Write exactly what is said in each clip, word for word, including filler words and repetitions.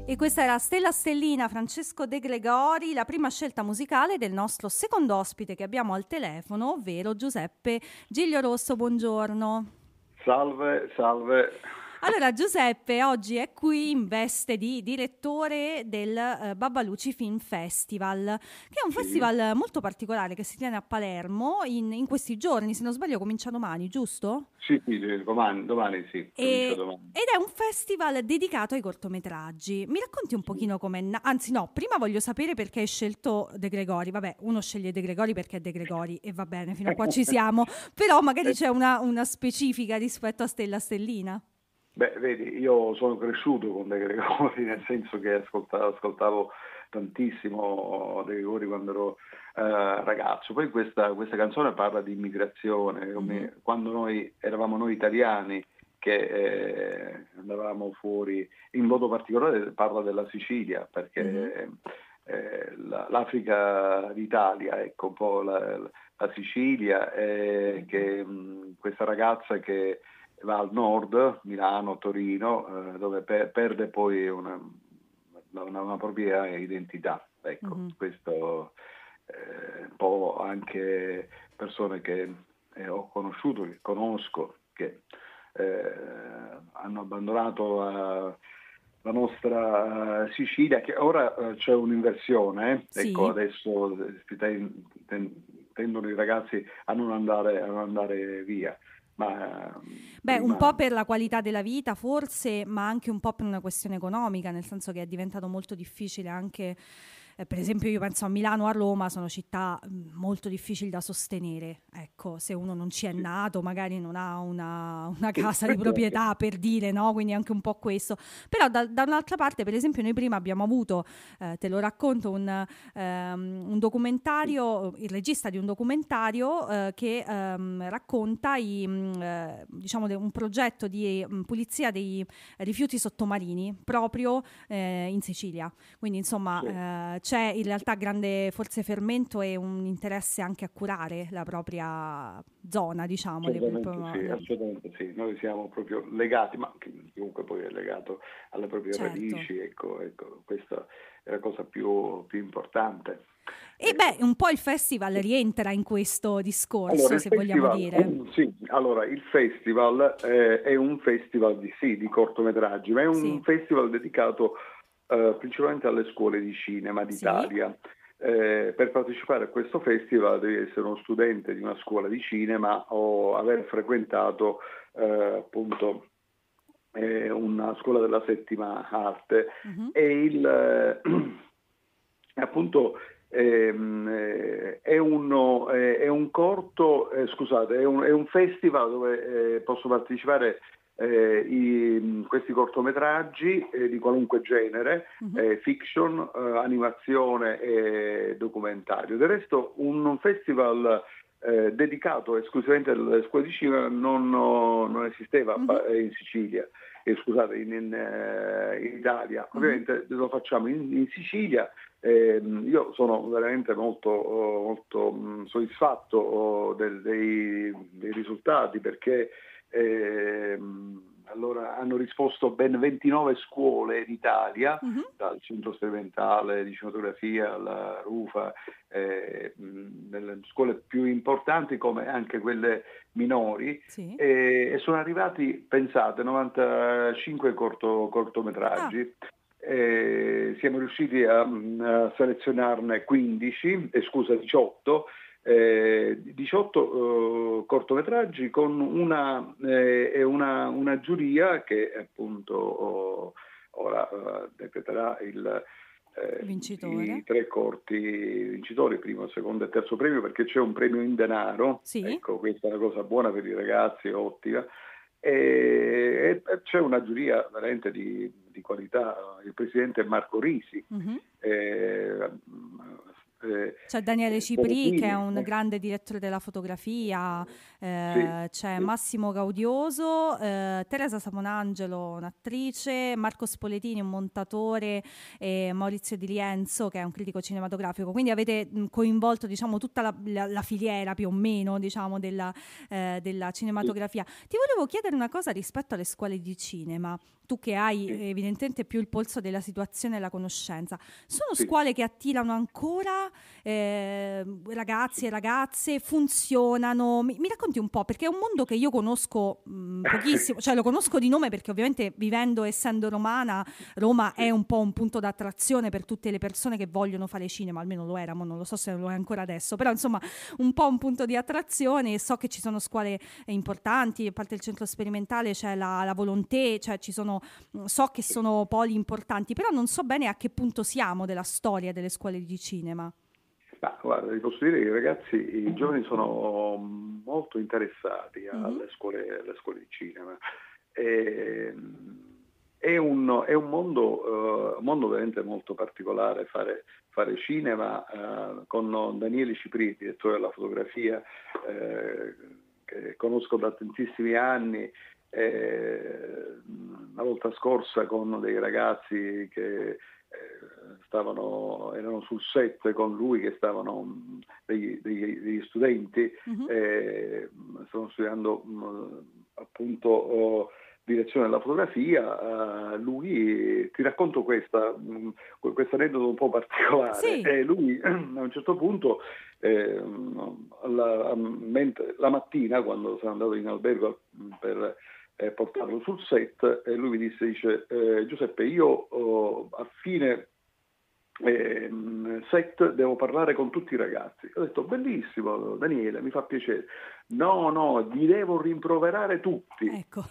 E questa era Stella Stellina, Francesco De Gregori, la prima scelta musicale del nostro secondo ospite che abbiamo al telefono, ovvero Giuseppe Giglio Rosso. Buongiorno. Salve, salve. Allora, Giuseppe oggi è qui in veste di direttore del eh, Babbaluci Film Festival, che è un Sì, festival molto particolare che si tiene a Palermo in, in questi giorni, se non sbaglio comincia domani, giusto? sì, sì, domani, domani sì, comincio E- domani. ed è un festival dedicato ai cortometraggi. Mi racconti un Sì. pochino com'è na- Anzi no, prima voglio sapere perché hai scelto De Gregori. Vabbè, uno sceglie De Gregori perché è De Gregori e va bene, fino a qua ci siamo. Però magari Eh, c'è una, una specifica rispetto a Stella Stellina. Beh, vedi, io sono cresciuto con De Gregori, nel senso che ascoltavo, ascoltavo tantissimo De Gregori quando ero eh, ragazzo. Poi questa, questa canzone parla di immigrazione, Mhm, come quando noi eravamo noi italiani che eh, andavamo fuori, in modo particolare parla della Sicilia, mhm. perché eh, la- l'Africa d'Italia, ecco un po' la, la Sicilia, eh, che mh, questa ragazza che va al nord, Milano, Torino, eh, dove per- perde poi una, una, una propria identità. Ecco, Mhm. questo eh, un po' anche persone che eh, ho conosciuto, che conosco, che eh, hanno abbandonato la, la nostra eh, Sicilia, che ora eh, c'è un'inversione, eh. Ecco, Sì. adesso si ten- ten- tendono i ragazzi a non andare, a non andare via, ma ehm, Beh, un po' prima. per la qualità della vita, forse, ma anche un po' per una questione economica, nel senso che è diventato molto difficile anche, eh, per esempio, io penso a Milano o a Roma, sono città mh, molto difficili da sostenere. Ecco, se uno non ci è Sì, nato, magari non ha una, una sì, casa di questo è- proprietà, per dire, no? Quindi anche un po' questo. Però da, da un'altra parte, per esempio, noi prima abbiamo avuto, eh, te lo racconto, un, ehm, un sì, documentario, il regista di un documentario eh, che ehm, racconta i, mh, eh, diciamo de- un progetto di mh, pulizia dei rifiuti sottomarini proprio eh, in Sicilia. Quindi sì. insomma eh, c'è in realtà grande forse fermento e un interesse anche a curare la propria zona, diciamo. Le, le- Assolutamente sì, le- assolutamente sì. Noi siamo proprio legati, ma chi- chiunque poi è legato alle proprie certo. radici, ecco, ecco, questa è la cosa più, più importante. E beh, Ecco. un po' il festival rientra in questo Allora, discorso, il se vogliamo festival, dire. sì, allora, il festival eh, è un festival di, sì, di cortometraggi, ma è un Sì, festival dedicato eh, principalmente alle scuole di cinema sì. d'Italia. Eh, per partecipare a questo festival devi essere uno studente di una scuola di cinema o aver frequentato eh, appunto eh, una scuola della settima arte Mhm. e il, eh, appunto ehm, eh, è, uno, eh, è un corto, eh, scusate, è un, è un festival dove eh, possono partecipare eh, i- questi cortometraggi eh, di qualunque genere, Mhm. eh, fiction, eh, animazione e documentario. Del resto un festival eh, dedicato esclusivamente alle scuole di cinema non, non esisteva Mhm. in Sicilia, eh, scusate, in, in, eh, in Italia. Mhm. Ovviamente lo facciamo in, in Sicilia. Eh, io sono veramente molto, oh, molto mh, soddisfatto oh, del- dei, dei risultati perché ehm, allora, hanno risposto ben ventinove scuole d'Italia, Mhm. dal centro sperimentale di cinematografia alla Rufa, eh, mh, nelle scuole più importanti come anche quelle minori, Sì. e, e sono arrivati, pensate, novantacinque corto- Ah, cortometraggi. Eh, siamo riusciti a, a selezionarne quindici, eh, scusa, diciotto, eh, diciotto eh, cortometraggi con una, eh, e una, una giuria che appunto oh, ora eh, decreterà il, eh, vincitore. i tre corti vincitori, primo, secondo e terzo premio, perché c'è un premio in denaro. Sì. Ecco, questa è una cosa buona per i ragazzi, ottima. E, e c'è una giuria veramente di, di qualità. Il presidente è Marco Risi, Mhm. eh, eh, C'è Daniele eh, Cipri che è Bonatini, un eh, grande direttore della fotografia, sì, eh, c'è sì, Massimo Gaudioso, eh, Teresa Saponangelo, un'attrice, Marco Spoletini, un montatore, e Maurizio Di Lienzo che è un critico cinematografico. Quindi avete mh, coinvolto diciamo, tutta la, la- la filiera più o meno diciamo, della, eh, della sì, cinematografia. Ti volevo chiedere una cosa rispetto alle scuole di cinema. tu che hai sì, evidentemente più il polso della situazione e la conoscenza, sono sì, scuole che attirano ancora eh, ragazzi sì. e ragazze, funzionano? Mi, mi racconti un po', perché è un mondo che io conosco mh, pochissimo, cioè lo conosco di nome perché ovviamente vivendo, essendo romana, Roma è Sì. un po' un punto d'attrazione per tutte le persone che vogliono fare cinema, almeno lo era, ma non lo so se lo è ancora adesso, però insomma un po' un punto di attrazione, e so che ci sono scuole eh, importanti, a parte il centro sperimentale c'è la, la Volonté, cioè ci sono, mh, so che Sì. sono poli importanti, però non so bene a che punto siamo della storia delle scuole di cinema. Ma guarda, vi posso dire che i ragazzi, i giovani sono molto interessati Mhm. alle scuole, alle scuole di cinema. E, è un, è un mondo, eh, un mondo veramente molto particolare fare, fare cinema eh, con Daniele Cipri, direttore della fotografia, eh, che conosco da tantissimi anni. Eh, la volta scorsa con dei ragazzi che eh, stavano, erano sul set con lui, che stavano mh, degli, degli- degli studenti, Mhm. eh, stavano studiando mh, appunto oh, direzione della fotografia. Eh, lui, ti racconto questa, mh, questo aneddoto un po' particolare. Sì. Eh, lui a un certo punto, eh, la, mentre- la mattina, quando sono andato in albergo mh, per eh, portarlo sul set, e lui mi disse, dice, eh, Giuseppe, io oh, a fine eh, set devo parlare con tutti i ragazzi. Ho detto, bellissimo Daniele, mi fa piacere. No, no, li devo rimproverare tutti. Ecco.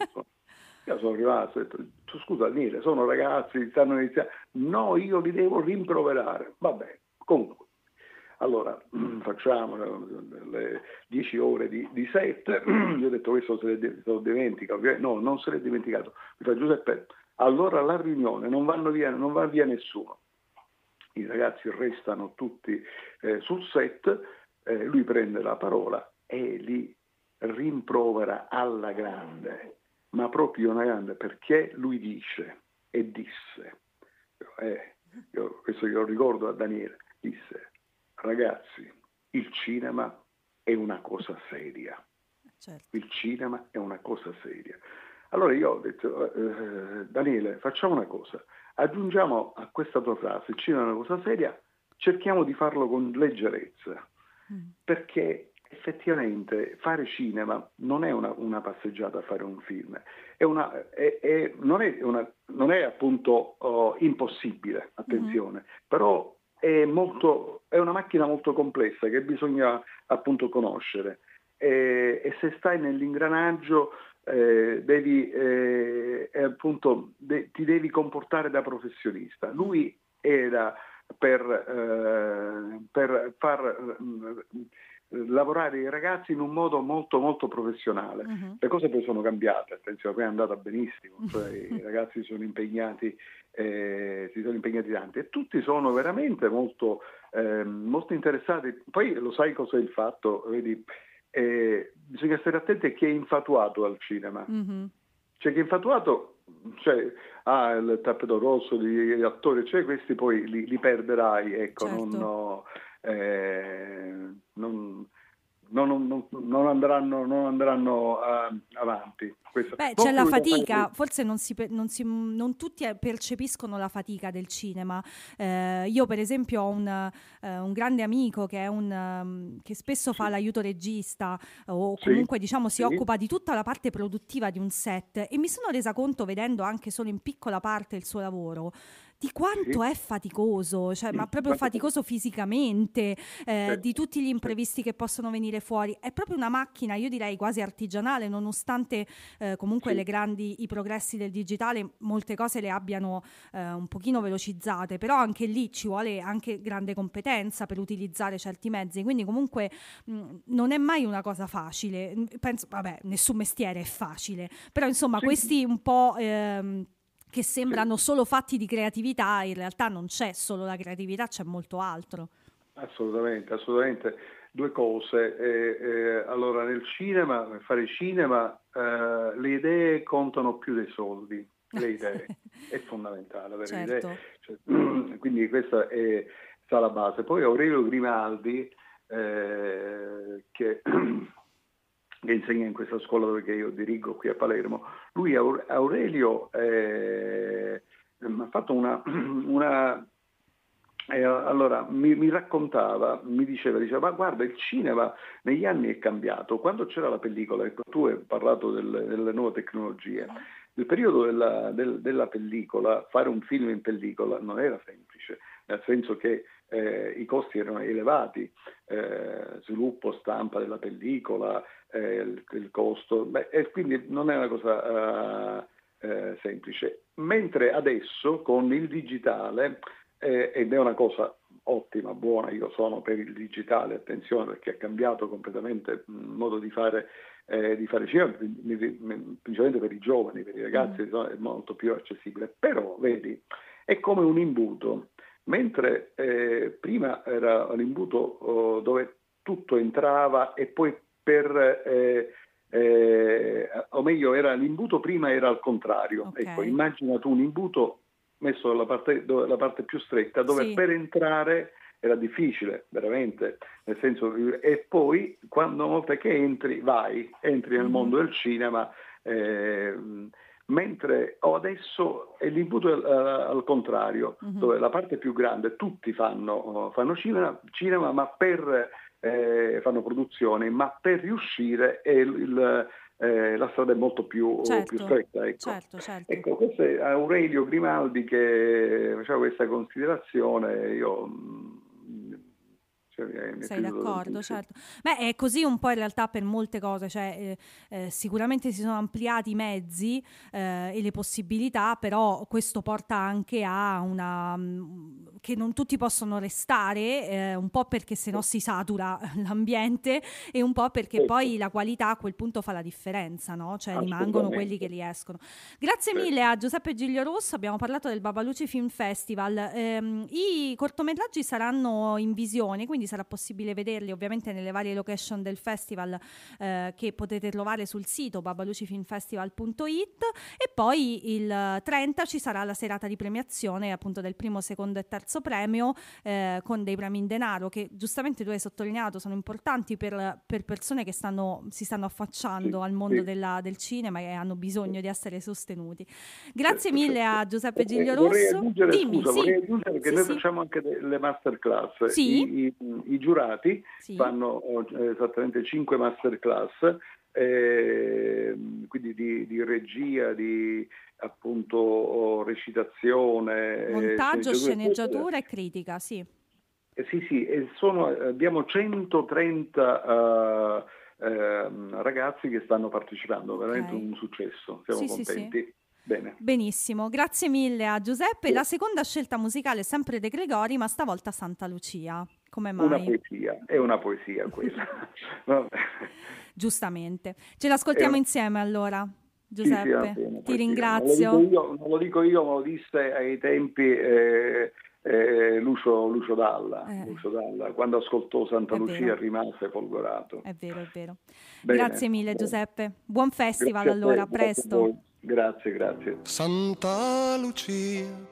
Io sono rimasto, ho detto, scusa Daniele, sono ragazzi, stanno iniziando. No, io li devo rimproverare. Vabbè, comunque. Allora, facciamo le dieci ore di, di set, gli ho detto questo se ne se lo dimentica, okay? No, non se l'è dimenticato. Mi fa Giuseppe, allora la riunione non, vanno via, non va via nessuno. I ragazzi restano tutti eh, sul set, eh, lui prende la parola e li rimprovera alla grande, ma proprio una grande, perché lui dice e disse, eh, io, questo io lo ricordo a Daniele, disse, ragazzi, il cinema è una cosa seria, Certo. il cinema è una cosa seria. Allora io ho detto, eh, Daniele, facciamo una cosa, aggiungiamo a questa tua frase, il cinema è una cosa seria, cerchiamo di farlo con leggerezza, Mm. perché effettivamente fare cinema non è una, una passeggiata a fare un film, è una, è, è, non, è una, non è appunto oh, impossibile, Mhm. attenzione, però è, molto, è una macchina molto complessa che bisogna appunto conoscere, e, e se stai nell'ingranaggio eh, devi, eh, eh, appunto, de- ti devi comportare da professionista. Mm. Lui era per, eh, per far mh, lavorare i ragazzi in un modo molto molto professionale. Mhm. Le cose poi sono cambiate, attenzione, poi è andata benissimo, cioè i ragazzi sono impegnati, eh, si sono impegnati tanti e tutti sono veramente molto, eh, molto interessati. Poi lo sai cos'è il fatto, vedi, eh, bisogna stare attenti a chi è infatuato al cinema. Mhm. C'è chi è infatuato, cioè ha il tappeto rosso di attori, cioè questi poi li, li perderai, ecco, non, Certo. no, eh, non, non- non- non andranno, non andranno ah, avanti. Questo. Beh, c'è Molti la vogliono fare fatica, forse non, si, per- non, si- non tutti eh, percepiscono la fatica del cinema. Eh, io per esempio ho un, eh, un grande amico che, è un, um, che spesso fa sì, l'aiuto regista o sì, comunque diciamo si sì, occupa di tutta la parte produttiva di un set, e mi sono resa conto, vedendo anche solo in piccola parte il suo lavoro, di quanto sì. è faticoso, cioè, ma proprio Quanto poi- faticoso fisicamente, eh, di certo, tutti gli certo, imprevisti che possono venire fuori. È proprio una macchina, io direi quasi artigianale, nonostante eh, comunque le sì, grandi, i progressi del digitale molte cose le abbiano eh, un pochino velocizzate, però anche lì ci vuole anche grande competenza per utilizzare certi mezzi, quindi comunque mh, non è mai una cosa facile. Penso, vabbè, nessun mestiere è facile, però insomma sì, questi un po' ehm, che sì. sembrano solo fatti di creatività, in realtà non c'è solo la creatività, c'è molto altro. Assolutamente, assolutamente. Due cose. Eh, eh, allora, nel cinema, per fare cinema, eh, le idee contano più dei soldi. Le idee. È fondamentale avere le idee. Certo. Cioè, quindi questa è sta la base. Poi Aurelio Grimaldi, eh, che che insegna in questa scuola che io dirigo qui a Palermo. Lui, Aurelio, eh, mi ha fatto una... una eh, allora, mi, mi raccontava, mi diceva, diceva, ma guarda, il cinema negli anni è cambiato. Quando c'era la pellicola, ecco, tu hai parlato del, delle nuove tecnologie, il periodo della, del, della pellicola, fare un film in pellicola non era semplice, nel senso che eh, i costi erano elevati, eh, sviluppo, stampa della pellicola, eh, il, il costo, beh, e quindi non è una cosa uh, eh, semplice. Mentre adesso con il digitale, eh, ed è una cosa ottima, buona, io sono per il digitale, attenzione, perché ha cambiato completamente il modo di fare Eh, di fare cinema, principalmente per i giovani, per i ragazzi, mm. è molto più accessibile. Però, vedi, è come un imbuto, mentre eh, prima era l'imbuto oh, dove tutto entrava e poi per, eh, eh, o meglio, era l'imbuto prima era al contrario. Okay. Ecco, immagina tu un imbuto messo dalla parte, dove, la parte più stretta, dove sì. per entrare era difficile, veramente, nel senso, e poi quando una volta che entri, vai, entri nel mm-hmm. mondo del cinema, eh, mentre adesso è l'imbuto al, al contrario, mm-hmm. dove la parte più grande, tutti fanno, fanno cinema, cinema, ma per, eh, fanno produzione, ma per riuscire è il, il Eh, la strada è molto più, certo, più stretta. Ecco. Certo, certo. Ecco, questo è Aurelio Grimaldi che faceva questa considerazione, io cioè, sei d'accordo, certo. Beh, è così un po' in realtà per molte cose, cioè eh, eh, sicuramente si sono ampliati i mezzi eh, e le possibilità, però questo porta anche a una mh, che non tutti possono restare, eh, un po' perché sennò si satura l'ambiente e un po' perché certo. poi la qualità a quel punto fa la differenza, no? Cioè rimangono quelli che riescono. Grazie certo. mille a Giuseppe Gigliorosso, abbiamo parlato del Babaluci Film Festival. Eh, i cortometraggi saranno in visione, quindi sarà possibile vederli ovviamente nelle varie location del festival eh, che potete trovare sul sito babalucifilmfestival punto it, e poi il trenta ci sarà la serata di premiazione appunto del primo, secondo e terzo premio eh, con dei premi in denaro che giustamente tu hai sottolineato sono importanti per, per persone che stanno, si stanno affacciando sì, al mondo sì. della, del cinema e hanno bisogno di essere sostenuti. Grazie mille certo. a Giuseppe Gigliorosso. Vorrei aggiungere, Dimmi, scusa, sì. vorrei aggiungere che sì, noi sì. facciamo anche delle masterclass. Sì. I, i, I giurati sì. fanno esattamente cinque masterclass, eh, quindi di, di regia, di appunto recitazione, montaggio, sceneggiatura e critica, sì. Eh, sì, sì, e sono, abbiamo centotrenta uh, uh, ragazzi che stanno partecipando, veramente okay. un successo, siamo sì, contenti. Sì, sì. Bene. Benissimo, grazie mille a Giuseppe. Sì. La seconda scelta musicale è sempre De Gregori, ma stavolta Santa Lucia. Come mai? Una poesia, è una poesia quella. Giustamente. Ce l'ascoltiamo un... insieme allora, Giuseppe. Sì, sì, ti ringrazio. Non lo, io, non lo dico io, ma lo disse ai tempi eh, eh, Lucio, Lucio Dalla. Eh. Lucio Dalla. Quando ascoltò Santa è Lucia vero. Rimase folgorato. È vero, è vero. Bene. Grazie mille Giuseppe. Buon festival allora, a presto. Grazie, grazie. Santa Lucia,